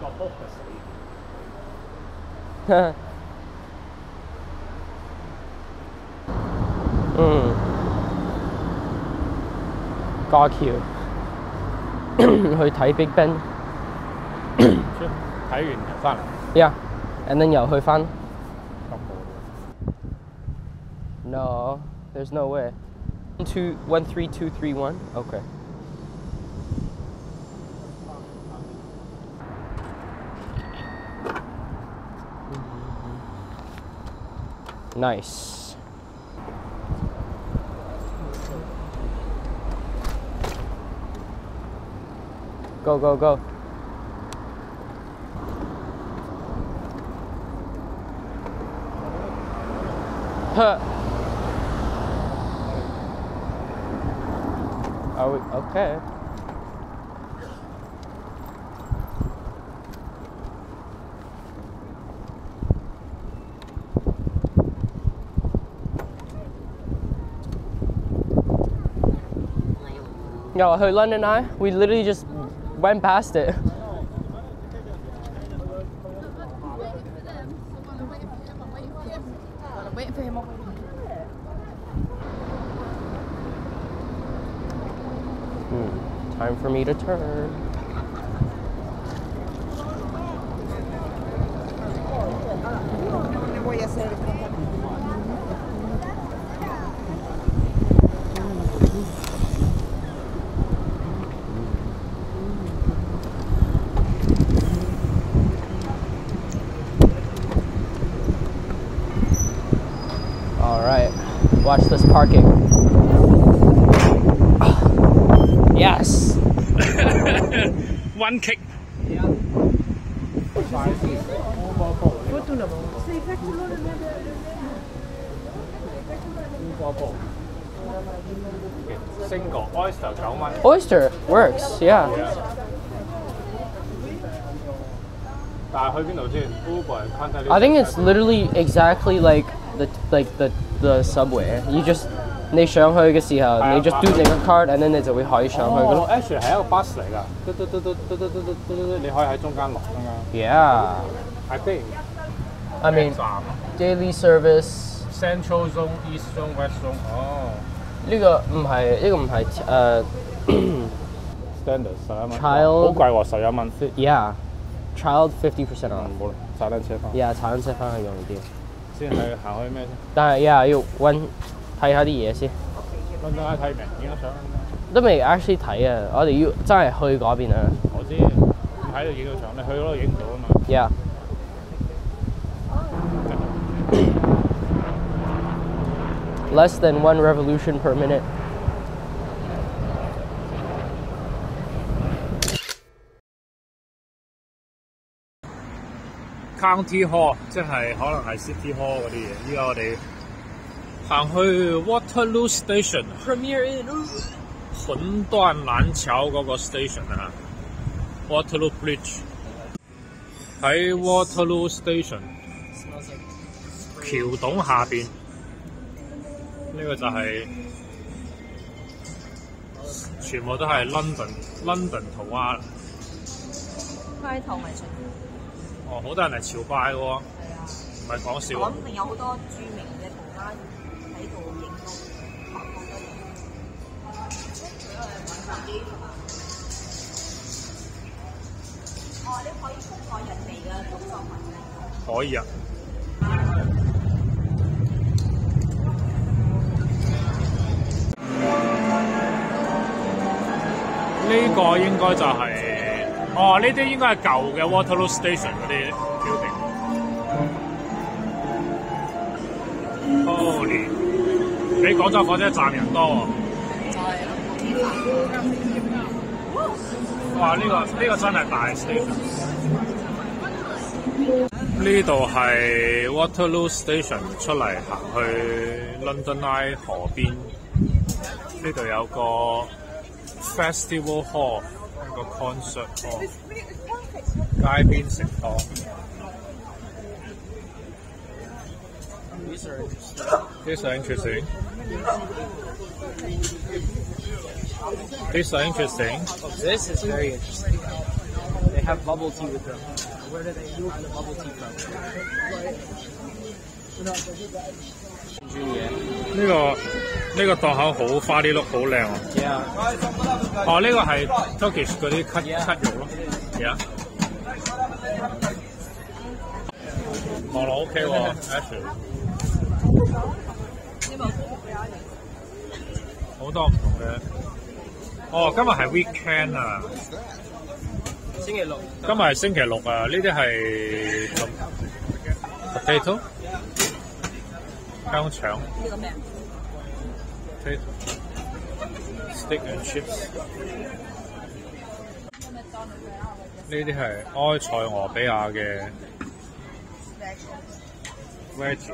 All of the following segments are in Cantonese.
過橋去睇 Big Ben。 睇完翻嚟。 Yeah, and then 又去翻。No, there's no way. 13231. Okay. Nice. Go, go, go. Huh. Are we okay? Yo, to London Eye, we literally just went past it. Waiting for him. Time for me to turn. All right, watch this parking. Yes. One kick. Single oyster 9蚊。 Oyster works, yeah. 但係去邊度先 ？Uber and Qantas。 I think it's literally exactly like the subway. You just 你上去嘅時候，你 just do 你個 card， and then 你就會可以上去㗎咯。 Actually 係一個 bus 嚟㗎，你可以喺中間落㗎嘛。 Yeah. I think. I mean, daily service. Central Zone、East Zone、West Zone。哦。 呢個唔係 Standard 11蚊。 Child 好貴喎，11蚊。 Yeah. Child 50% off。 冇啦，踩單車翻。 Yeah，踩單車翻去容易啲。 先係行去咩先？ 但係 yeah 要睇下啲嘢先。 揾到睇明，影咗相。 都未 actually 睇啊！我哋要真係去嗰邊啊！ 我知，喺度影到相，你去嗰度影唔到啊嘛。 Yeah. Less than 1 revolution per minute. County Hall 即係可能係 City Hall 嗰啲嘢。依家我哋行去 Waterloo Station Premier Inn 魂斷藍橋嗰個 station 啊 ，Waterloo Bridge 喺 Waterloo Station 橋洞下邊，呢個就係全部都係 London 塗鴉。 街頭藝術。 哦，好多人嚟朝拜喎，係啊，唔係講笑。 肯定有好多著名嘅塗鴉喺度影到拍好多嘢。揾手機㗎嘛？哦，你可以覆蓋人哋嘅工作文嘅。 可以啊。呢個應該就係、哦，呢啲應該係舊嘅 Waterloo Station 嗰啲 building。Holy！ 比廣州火車站人多喎。哇！呢個真係大 station。呢度係 Waterloo Station 出嚟行去 London Eye 河邊，呢度有個 Festival Hall， 一個 concert hall， 街邊食堂。These are interesting. This is very interesting. They have bubble tea with them. Where do they use the bubble tea from? Junior. 呢個檔口好花啲碌，好靚喎。 Yeah. 哦，呢個係 Turkish 嗰啲咳肉咯。Yeah。望落 OK 喎 ，actually。好多唔同嘅。哦，今日係 weekend 啊！ 星期六。 今日係星期六啊！呢啲係 potato 香腸。 呢個咩 potato steak and chips。呢啲係埃塞俄比亞嘅 veggie。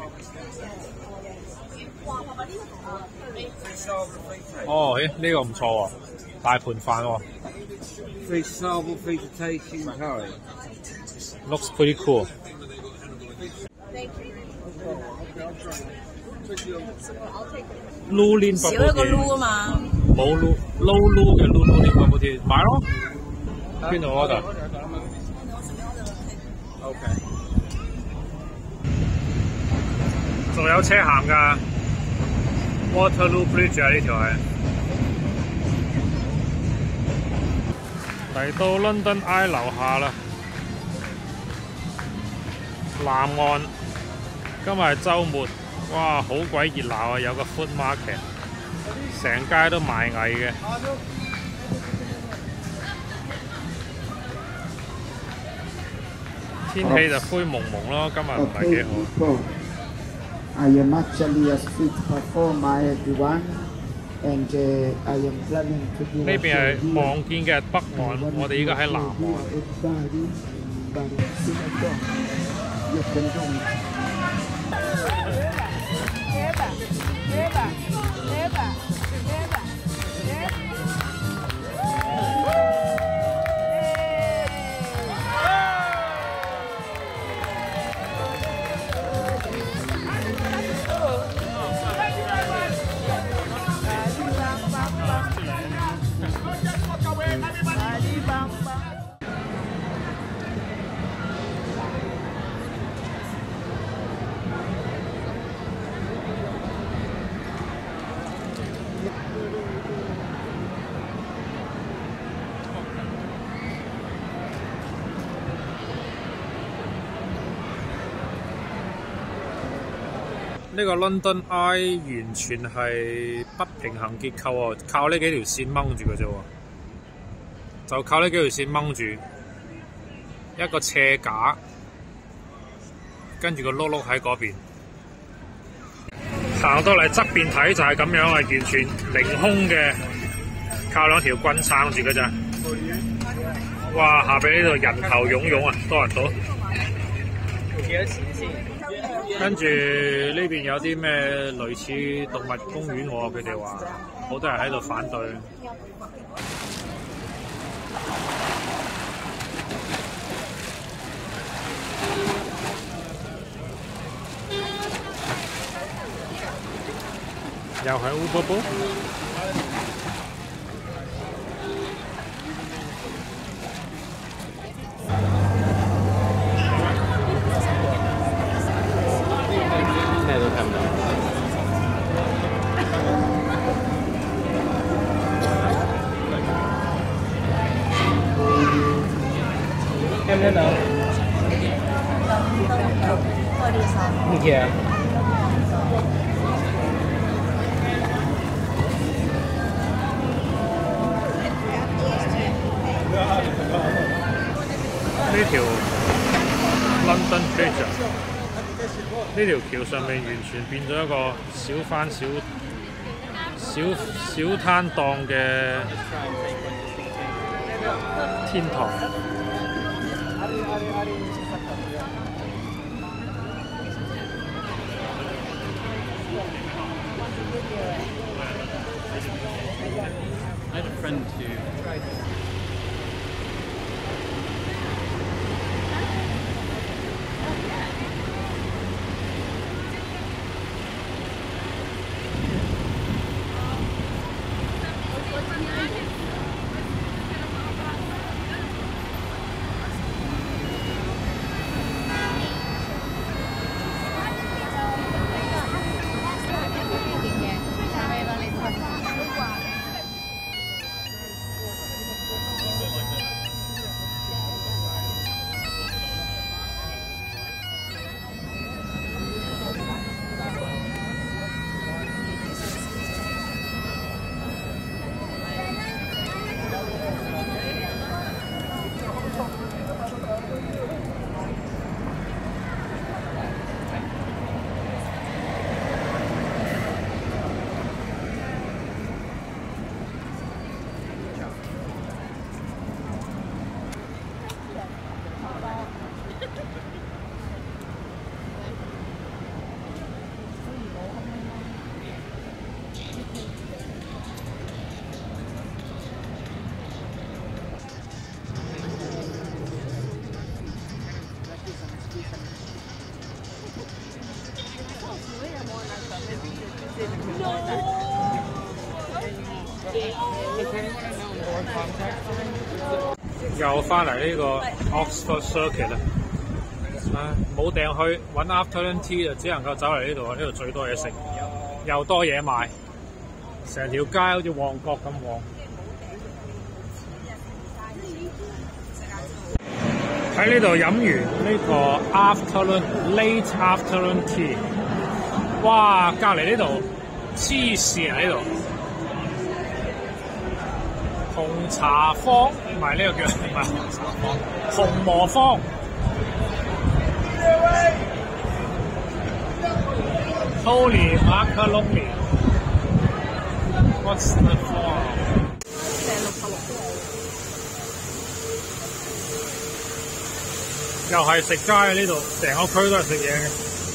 哦，咦？呢個唔錯喎，大盤飯喎。 Fish sable, fish tasting curry. Looks pretty cool. 撈鏈少一個撈啊嘛。 冇撈嘅撈鏈bubble tea，買咯。邊度 order？ OK。仲有車行㗎 ，Waterloo Bridge 啊呢條係。嚟到 London Eye 樓下啦，南岸。今日係週末，哇，好鬼熱鬧啊！有個 food market， 成街都賣藝嘅。天氣就灰蒙蒙咯，今日唔係幾好。 I am actually a street performer, everyone, and I am planning to do. 呢邊係望見嘅北岸，我哋依家喺南岸。呢個 London Eye 完全係不平衡結構喎，靠呢幾條線掹住嘅啫喎，就靠呢幾條線掹住一個斜架，跟住個碌碌喺嗰邊。行到嚟側邊睇就係咁樣啊，完全凌空嘅，靠兩條棍撐住嘅咋。哇！下邊呢度人頭湧湧啊，多人到。 幾多錢先？ 跟住呢邊有啲咩類似動物公園喎，佢哋話好多人喺度反對。又係烏波波。 咩都睇唔到。聽唔聽到？Yeah。呢條 London Bridge 呢條橋上面完全變咗一個小攤檔嘅天堂。 I had a friend who 又翻嚟呢個 Oxford Circuit 啦，冇訂去揾 afternoon tea 就只能夠走嚟呢度，呢度最多嘢食，又多嘢賣，成條街好似旺角咁旺。喺呢度飲完呢個 late afternoon tea， 哇！隔離呢度黐線啊！呢度紅茶坊，唔係呢個叫唔係紅茶坊，紅磨坊。Holy macaroni! What's the form? 又係食街呢度，成個區都係食嘢嘅。